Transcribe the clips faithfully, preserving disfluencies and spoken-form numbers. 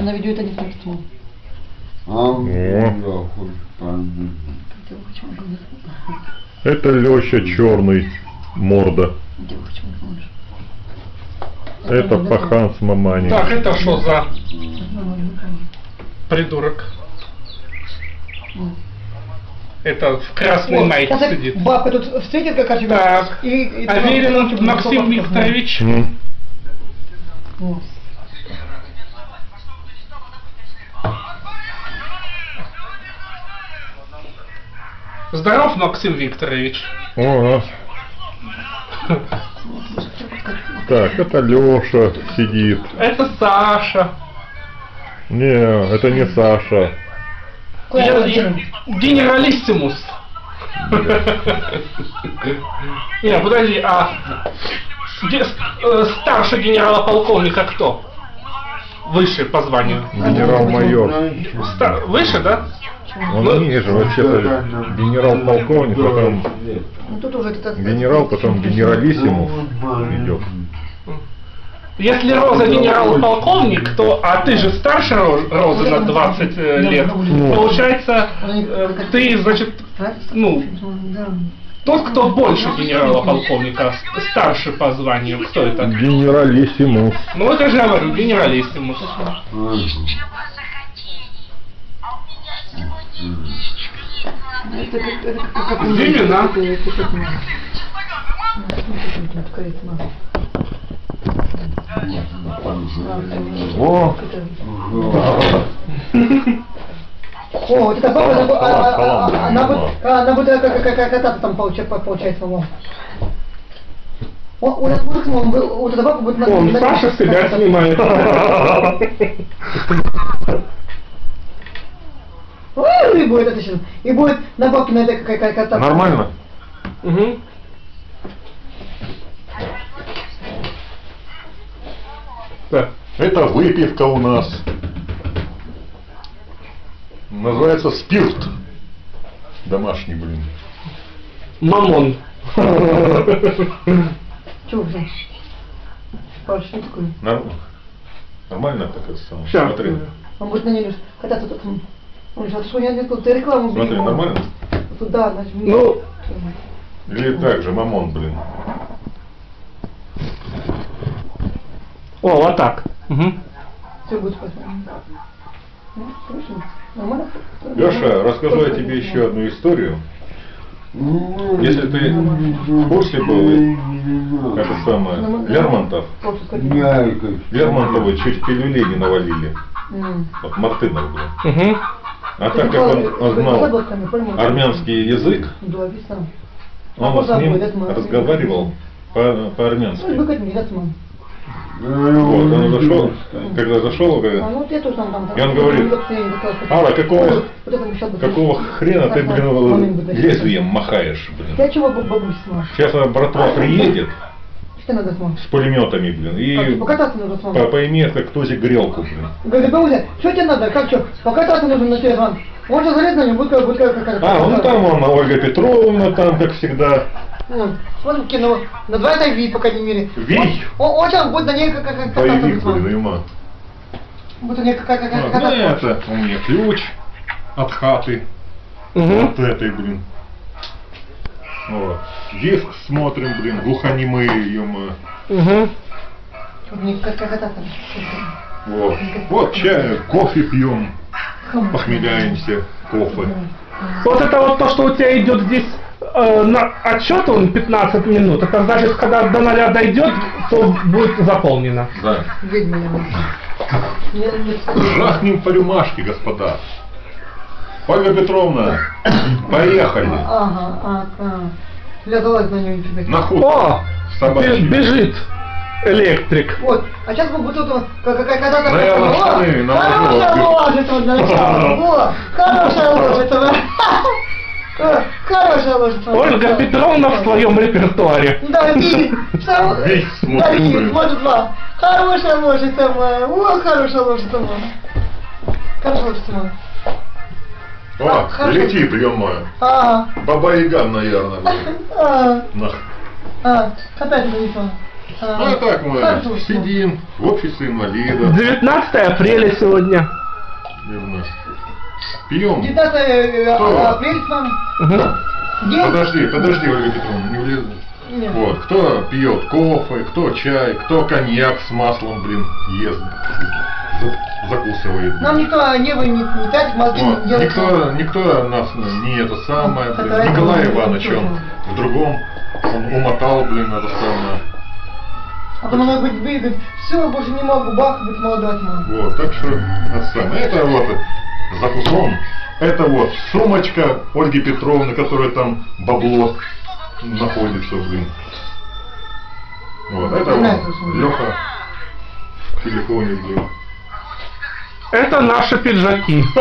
на видео это не смотрится. О. Это Лёша черный, морда. Это пахан с мамани. Так, это что за придурок? Это в красной майке сидит. Бабка тут встретит как раз. Так, и, и Аверин Максим Викторович. Mm. Здоров, Максим Викторович. О, так, это Лёша сидит. Это Саша. Не, это не Саша. Я, я, генералиссимус. Не, подожди, а ге- э, старший генерала-полковника кто? Выше по званию. Генерал-майор. Ста- Выше, да? Он ниже, вообще-то генерал-полковник, потом Ну, тут уже это... генерал, потом генералиссимус идет. Если Роза генерал-полковник, то, а ты же старше Роз- Розы на двадцать э, лет, получается, э, ты, значит, ну, тот, кто больше генерала-полковника, с- старше по званию, кто это? Генералиссимус. Ну, вот я же говорю, генералиссимус. Это как... Это как... как Именно. это- это как мы. Тут корректно. О, О, вот это баба, она, бу- а- а- а- Салам, она будет, салам. она будет как, как, как кататься там получается, получается, мол. О, у нас мужик, мол, был- вот эта баба будет на... Он на- Саша на- себя на- снимает. Ой, и будет это сейчас. И будет на бабке на этой как, как, кататься. нормально? Угу. Так. Это выпивка у нас. Называется спирт. Домашний, блин. Мамон. Чего взял? Паш, что такое? Норм- Нормально так это самое. Ща. Смотри. Он будет на ней кататься тут. Он же, а что я не сказал, ты рекламу бери, Смотри, мол. нормально? Туда, нажми. Ну, Или так же, мамон, блин. о, вот так. Угу. Все будет посмотрим. Ну, слышно? Нормально? Леша, расскажу я тебе еще одну историю. Если ты в курсе был, это самое, Лермонтов, Просто сказать. Лермонтову чуть пилюлей не навалили. М. Вот Мартынов был. Угу. А так как он знал армянский язык, Да, весна. он с ним разговаривал по- Ну, по-армянски. как не видать, мам. Вот, он зашел, когда зашел, А, говорит, ну, я тоже там, там, там. И он говорит, Вот я не хотела сказать. Алла, какого, Вот это мы сейчас бы- какого хрена ты, блин, лезвием махаешь, блин. Я чего бабусь смотришь? Сейчас она, братва, приедет Что надо смотреть? с пулеметами, блин, и Покататься нужно по- смотреть. поймет, как тузик грелку, блин. Говорит, бабуся, что тебе надо? Как что? Покататься нужно на телефон. Он же залез на него, будет как будет как какая-то. А, ну там он, Ольга Петровна, там, как всегда. Ну, смотрим кино. На два это Ви, по крайней мере. Ви? Он, он, он сейчас будет на ней как как как Боевик, кататься. блин, има. Будет на ней как как как А, кататься. да, это у меня ключ от хаты, Угу. от этой, блин. Вот. Диск смотрим, блин, глухонемые, ё-моё. Угу. Вот не как как кататься. Вот. Вот чай, кофе пьем, похмеляемся, кофе. Вот это вот то, что у тебя идет здесь э, на отчет, он пятнадцать минут, это значит, когда до ноля дойдет, то будет заполнено. Да. Ведьма я могу. Жахнем по рюмашке, господа. Ольга Петровна, поехали. Ага, ага. Я залазь на нее теперь. На худ. О, Собачий. бежит электрик. Вот, а сейчас мы вот тут вот, как как когда-то. Да я на штаны наложу. Хорошая ложится вот начало. Во, хорошая ложится. Э, Хорошая ложится. Ольга Петровна в своем репертуаре. Да, и что? Весь смотрит, Да, и блин. смотрит, ла. Хорошая ложится моя. О, хорошая ложится моя. Хорошая ложится моя. О, Хорошо. летит, ё-моё. Ага. Баба Яга, наверное. блин. А, Нах. а, катать не А, Ну, а так мы хорошо. сидим в обществе инвалидов. девятнадцатое апреля сегодня. Верно. Пьем. девятнадцатое Кто? апреля с вами. Угу. День? Подожди, подожди, Ольга Петровна, не влез. Нет. Вот, кто пьет кофе, кто чай, кто коньяк с маслом, блин, ест, за- закусывает. блин. Нам никто не вы не, не тратит мозги, Вот, не делает. никто, никто нас не это самое, блин. Это Николай это Иванович, это он точно. в другом, он умотал, блин, это самое. А потом она говорит, вы, говорит, все, больше не могу, бах, быть молодать могу. Вот, так что это самое. Это вот закусон. Это вот сумочка Ольги Петровны, которая там бабло находится, блин. Вот, это Нравится, вот сумочка. Леха в телефоне, блин. Это наши пиджаки. Не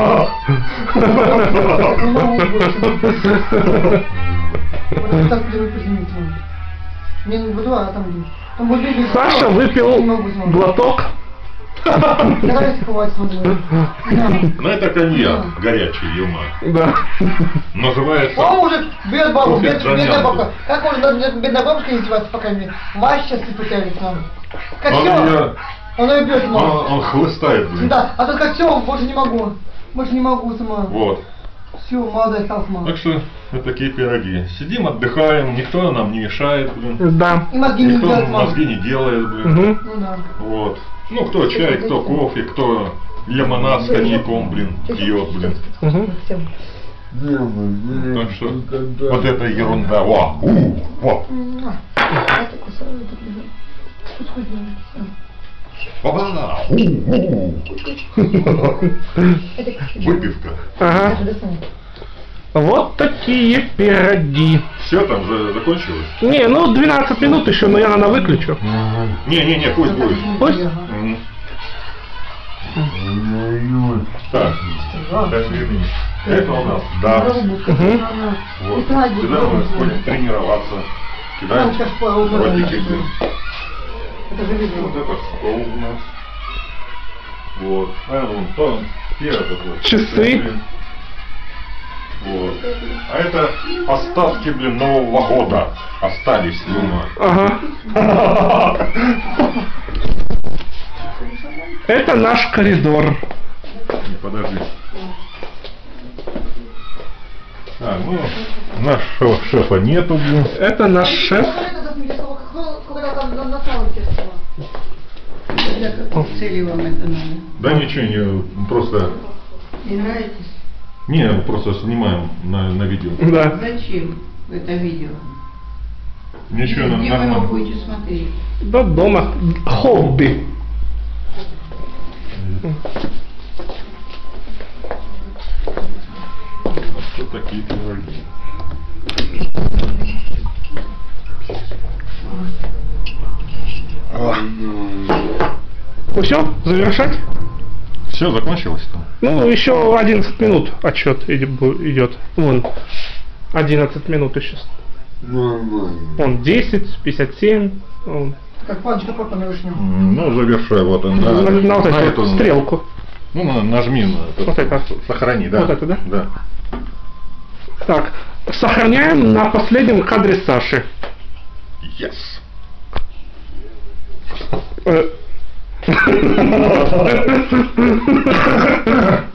могу больше. Вот так первый позвонить вам. Мне не буду, а там где. Там будет бегать. Саша Не выпил могу смотреть. глоток. Давайте хватит смотреть. Ну это коньяк горячий, юма. Да. Называется... Он уже бьет бабу, Кофе бед- Джаньян. бедная бабка. Как можно над- бедная бабушка не издеваться, по крайней мере? Мать сейчас и пытались нам. Как Он все, её- он ее бьет, Он, мама. он хлыстает, блин. Да, а тут как все, больше не могу. Больше не могу сама. Вот. Все, молодая стала сама. Так что вот такие пироги. Сидим, отдыхаем, никто нам не мешает, блин. Да. И мозги не Никто делает, мама. мозги не делает, блин. Угу. Ну да. Вот. Ну, кто чай, кто кофе, кто лимонад с коньяком, блин, пьет, блин. Угу. Так что вот это ерунда. Во, у, во. Это кусаю, это лежит. Тут хоть не- Ба-ба, у, у. Это как- Выпивка. Ага. Это достань. Вот такие пироги. Все там же закончилось? Не, ну двенадцать минут еще, но я, наверное, выключу. Не-не-не, пусть будет. Пусть? Мгм. Так, сейчас извини. Это у нас дартс. Вот. Сюда мы ходим тренироваться. Кидаем Там сейчас по- дротики, блин. Это же видно. Вот это стол у нас. Вот. А вон то, этот вот. Часы. Блин. Вот. А это остатки, блин, Нового года. Остались, Люма. Ага. Это наш коридор. Не, подожди. А, ну, нашего шефа нету, блин. Это наш шеф. Сколько там на- на самом деле было? Для какой цели вам это надо? Да ничего, не, просто... Не нравитесь? Не, просто снимаем на, на видео. Да. Зачем это видео? Ничего, Где вы его нормально. будете смотреть? Да дома. Хобби. Что такие пироги? Ну все, завершать? Все, закончилось там? Ну, еще одиннадцать минут отчет идет. Вон, одиннадцать минут еще. Он десять, пятьдесят семь. Он, Как панчика попа на вышнем. М, Ну, завершай, вот он. на, на вот на эту вот стрелку. Ну, на- нажми на это. Вот это. Сохрани, да. Вот это, да? Да. Так, сохраняем на последнем кадре Саши. Yes. Э,